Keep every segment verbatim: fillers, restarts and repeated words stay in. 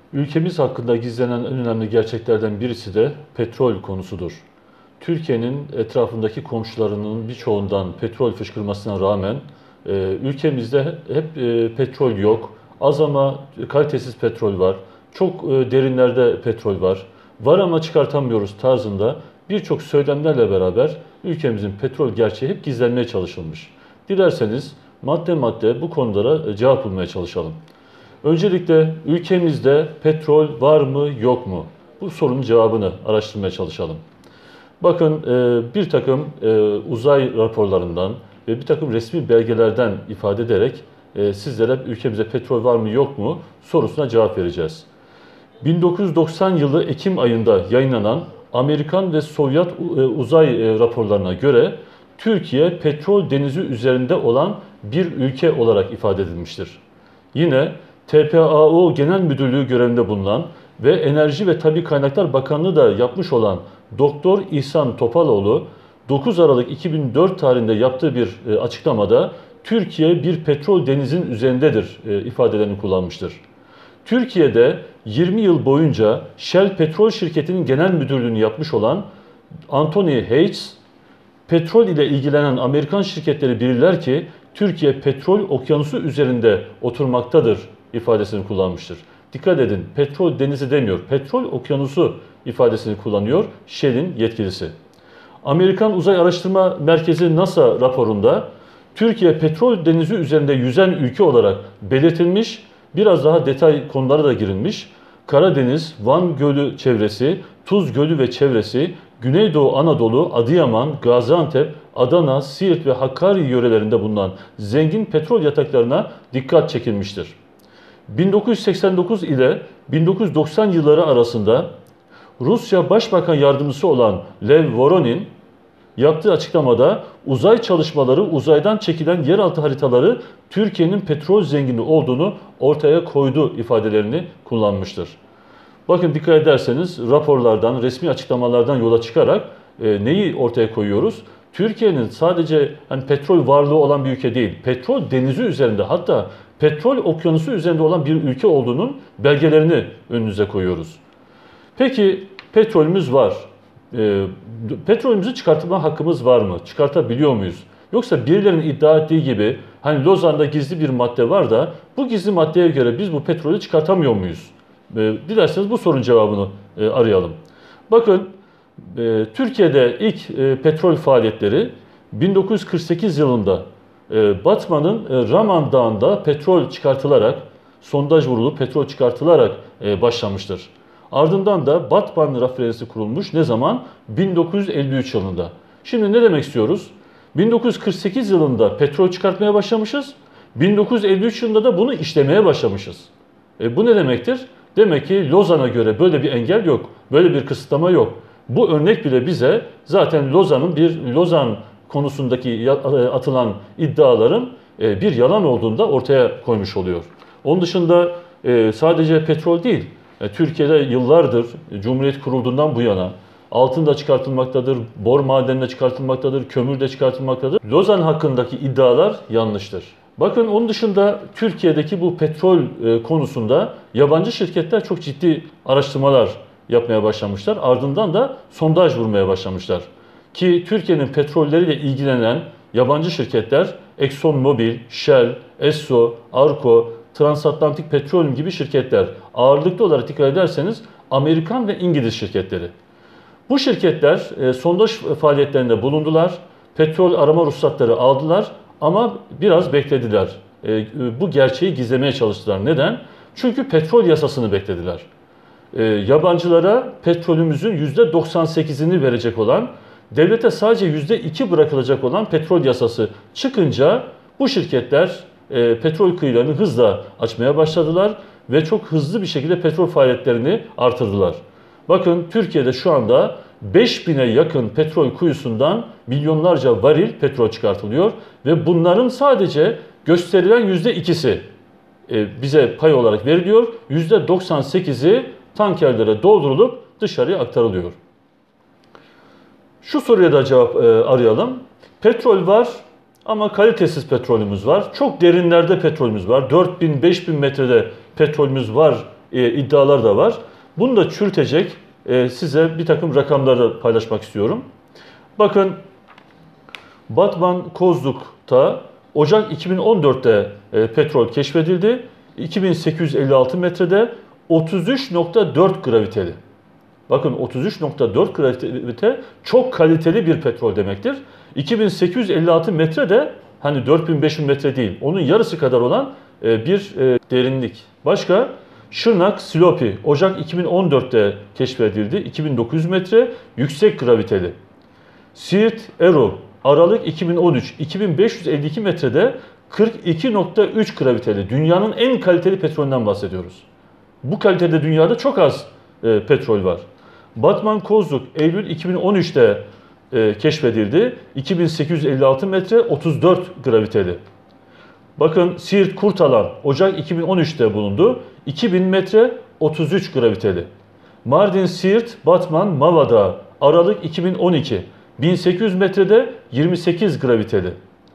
Ülkemiz hakkında gizlenen en önemli gerçeklerden birisi de petrol konusudur. Türkiye'nin etrafındaki komşularının birçoğundan petrol fışkırmasına rağmen e, ülkemizde hep e, petrol yok. Az ama kalitesiz petrol var. Çok e, derinlerde petrol var. Var ama çıkartamıyoruz tarzında birçok söylemlerle beraber ülkemizin petrol gerçeği hep gizlenmeye çalışılmış. Dilerseniz madde madde bu konulara cevap bulmaya çalışalım. Öncelikle ülkemizde petrol var mı yok mu? Bu sorunun cevabını araştırmaya çalışalım. Bakın e, bir takım e, uzay raporlarından ve bir takım resmi belgelerden ifade ederek e, sizlere ülkemizde petrol var mı yok mu sorusuna cevap vereceğiz. bin dokuz yüz doksan yılı Ekim ayında yayınlanan Amerikan ve Sovyet e, uzay e, raporlarına göre Türkiye petrol denizi üzerinde olan bir ülke olarak ifade edilmiştir. Yine T P A O Genel Müdürlüğü görevinde bulunan ve Enerji ve Tabii Kaynaklar Bakanlığı da yapmış olan Doktor İhsan Topaloğlu dokuz Aralık iki bin dört tarihinde yaptığı bir açıklamada Türkiye bir petrol denizin üzerindedir ifadelerini kullanmıştır. Türkiye'de yirmi yıl boyunca Shell Petrol Şirketi'nin genel müdürlüğünü yapmış olan Anthony Hayes, petrol ile ilgilenen Amerikan şirketleri bilirler ki Türkiye petrol okyanusu üzerinde oturmaktadır ifadesini kullanmıştır. Dikkat edin, petrol denizi demiyor, petrol okyanusu ifadesini kullanıyor Shell'in yetkilisi. Amerikan Uzay Araştırma Merkezi NASA raporunda Türkiye petrol denizi üzerinde yüzen ülke olarak belirtilmiş, biraz daha detay konulara da girilmiş. Karadeniz, Van Gölü çevresi, Tuz Gölü ve çevresi, Güneydoğu Anadolu, Adıyaman, Gaziantep, Adana, Siirt ve Hakkari yörelerinde bulunan zengin petrol yataklarına dikkat çekilmiştir. bin dokuz yüz seksen dokuz ile bin dokuz yüz doksan yılları arasında Rusya Başbakan Yardımcısı olan Lev Voronin yaptığı açıklamada uzay çalışmaları, uzaydan çekilen yeraltı haritaları Türkiye'nin petrol zengini olduğunu ortaya koydu ifadelerini kullanmıştır. Bakın dikkat ederseniz raporlardan, resmi açıklamalardan yola çıkarak e, neyi ortaya koyuyoruz? Türkiye'nin sadece hani petrol varlığı olan bir ülke değil, petrol denizi üzerinde, hatta petrol okyanusu üzerinde olan bir ülke olduğunun belgelerini önünüze koyuyoruz. Peki petrolümüz var. E, petrolümüzü çıkartma hakkımız var mı? Çıkartabiliyor muyuz? Yoksa birilerinin iddia ettiği gibi hani Lozan'da gizli bir madde var da bu gizli maddeye göre biz bu petrolü çıkartamıyor muyuz? E, dilerseniz bu sorunun cevabını e, arayalım. Bakın e, Türkiye'de ilk e, petrol faaliyetleri bin dokuz yüz kırk sekiz yılında e, Batman'ın e, Raman Dağı'nda petrol çıkartılarak, sondaj vurulup petrol çıkartılarak e, başlamıştır. Ardından da Batman rafinerisi kurulmuş. Ne zaman? bin dokuz yüz elli üç yılında. Şimdi ne demek istiyoruz? bin dokuz yüz kırk sekiz yılında petrol çıkartmaya başlamışız. bin dokuz yüz elli üç yılında da bunu işlemeye başlamışız. E, bu ne demektir? Demek ki Lozan'a göre böyle bir engel yok. Böyle bir kısıtlama yok. Bu örnek bile bize zaten Lozan'ın bir Lozan konusundaki atılan iddiaların e, bir yalan olduğunu da ortaya koymuş oluyor. Onun dışında e, sadece petrol değil. Türkiye'de yıllardır Cumhuriyet kurulduğundan bu yana altın da çıkartılmaktadır, bor madeni de çıkartılmaktadır, kömür de çıkartılmaktadır. Lozan hakkındaki iddialar yanlıştır. Bakın onun dışında Türkiye'deki bu petrol konusunda yabancı şirketler çok ciddi araştırmalar yapmaya başlamışlar. Ardından da sondaj vurmaya başlamışlar. Ki Türkiye'nin petrolleriyle ilgilenen yabancı şirketler ExxonMobil, Shell, Esso, Arco, Transatlantik Petroleum gibi şirketler. Ağırlıklı olarak dikkat ederseniz Amerikan ve İngiliz şirketleri. Bu şirketler e, sondaj faaliyetlerinde bulundular. Petrol arama ruhsatları aldılar ama biraz beklediler. E, bu gerçeği gizlemeye çalıştılar. Neden? Çünkü petrol yasasını beklediler. E, yabancılara petrolümüzün yüzde doksan sekizini verecek olan, devlete sadece yüzde iki bırakılacak olan petrol yasası çıkınca bu şirketler e, petrol kıyılarını hızla açmaya başladılar ve çok hızlı bir şekilde petrol faaliyetlerini artırdılar. Bakın Türkiye'de şu anda beş bine yakın petrol kuyusundan milyonlarca varil petrol çıkartılıyor ve bunların sadece gösterilen yüzde ikisi e, bize pay olarak veriliyor. yüzde doksan sekizi tankerlere doldurulup dışarıya aktarılıyor. Şu soruya da cevap e, arayalım. Petrol var ama kalitesiz petrolümüz var. Çok derinlerde petrolümüz var. dört bin beş bin metrede petrolümüz var e, iddialar da var. Bunu da çürütecek e, size bir takım rakamları paylaşmak istiyorum. Bakın, Batman-Kozluk'ta Ocak iki bin on dört'te e, petrol keşfedildi. iki bin sekiz yüz elli altı metrede otuz üç nokta dört graviteli. Bakın, otuz üç nokta dört gravite çok kaliteli bir petrol demektir. iki bin sekiz yüz elli altı metre de hani dört bin beş yüz metre değil, onun yarısı kadar olan e, bir e, derinlik. Başka, Şırnak Silopi Ocak iki bin on dört'te keşfedildi. iki bin dokuz yüz metre yüksek graviteli. Siirt Eru Aralık iki bin on üç iki bin beş yüz elli iki metrede kırk iki nokta üç graviteli. Dünyanın en kaliteli petrolünden bahsediyoruz. Bu kalitede dünyada çok az e, petrol var. Batman Kozluk Eylül iki bin on üç'te e, keşfedildi. iki bin sekiz yüz elli altı metre otuz dört graviteli. Bakın, Siirt Kurtalan Ocak iki bin on üç'te bulundu. iki bin metre otuz üç graviteli. Mardin Siirt Batman Mavada Aralık iki bin on iki bin sekiz yüz metrede yirmi sekiz graviteli.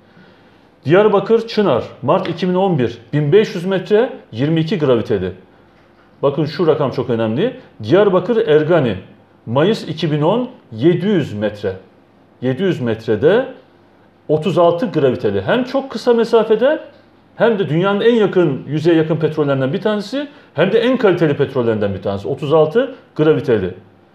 Diyarbakır Çınar Mart iki bin on bir bin beş yüz metre yirmi iki graviteli. Bakın, şu rakam çok önemli. Diyarbakır Ergani Mayıs iki bin on yedi yüz metre. yedi yüz metrede otuz altı graviteli. Hem çok kısa mesafede hem de dünyanın en yakın, yüzeye yakın petrollerinden bir tanesi, hem de en kaliteli petrollerinden bir tanesi. otuz altı graviteli.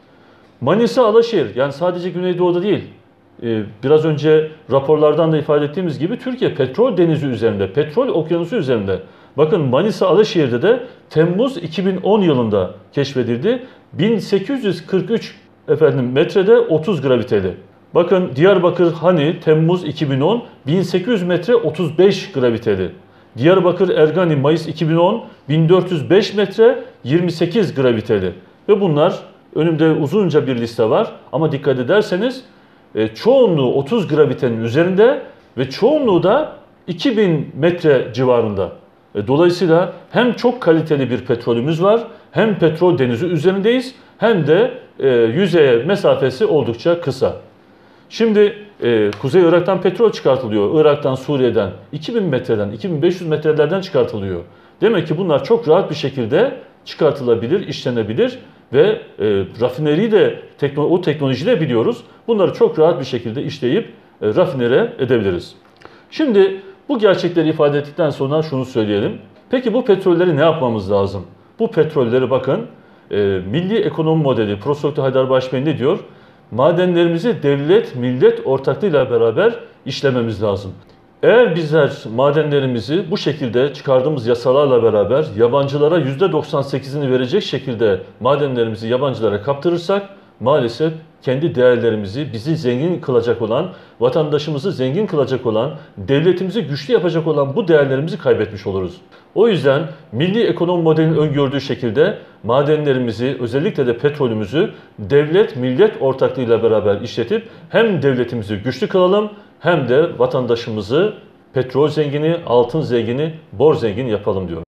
Manisa Alaşehir, yani sadece Güneydoğu'da değil, biraz önce raporlardan da ifade ettiğimiz gibi Türkiye petrol denizi üzerinde, petrol okyanusu üzerinde. Bakın, Manisa Alaşehir'de de Temmuz iki bin on yılında keşfedildi. bin sekiz yüz kırk üç efendim metrede otuz graviteli. Bakın, Diyarbakır Hani Temmuz iki bin on bin sekiz yüz metre otuz beş graviteli. Diyarbakır Ergani Mayıs iki bin on bin dört yüz beş metre yirmi sekiz graviteli. Ve bunlar, önümde uzunca bir liste var ama dikkat ederseniz e, çoğunluğu otuz gravitenin üzerinde ve çoğunluğu da iki bin metre civarında. E, dolayısıyla hem çok kaliteli bir petrolümüz var, hem petrol denizi üzerindeyiz, hem de e, yüzeye mesafesi oldukça kısa. Şimdi e, Kuzey Irak'tan petrol çıkartılıyor. Irak'tan, Suriye'den iki bin metreden, iki bin beş yüz metrelerden çıkartılıyor. Demek ki bunlar çok rahat bir şekilde çıkartılabilir, işlenebilir ve e, rafineriyi de tekno, o teknolojiyi de biliyoruz. Bunları çok rahat bir şekilde işleyip e, rafinere edebiliriz. Şimdi bu gerçekleri ifade ettikten sonra şunu söyleyelim. Peki bu petrolleri ne yapmamız lazım? Bu petrolleri bakın, e, Milli Ekonomi Modeli, Profesör Doktor Haydar Başar ne diyor? Madenlerimizi devlet, millet ortaklığıyla beraber işlememiz lazım. Eğer bizler madenlerimizi bu şekilde çıkardığımız yasalarla beraber yabancılara yüzde doksan sekizini verecek şekilde madenlerimizi yabancılara kaptırırsak, maalesef kendi değerlerimizi, bizi zengin kılacak olan, vatandaşımızı zengin kılacak olan, devletimizi güçlü yapacak olan bu değerlerimizi kaybetmiş oluruz. O yüzden milli ekonomi modelinin öngördüğü şekilde madenlerimizi, özellikle de petrolümüzü devlet, millet ortaklığıyla beraber işletip hem devletimizi güçlü kılalım, hem de vatandaşımızı petrol zengini, altın zengini, bor zengini yapalım diyorum.